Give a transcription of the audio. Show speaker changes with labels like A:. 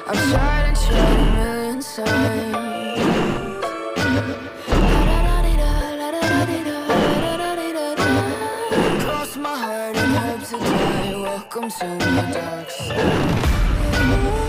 A: I've tried and tried a million times. Cross my heart and hope to die. Welcome to my dark side.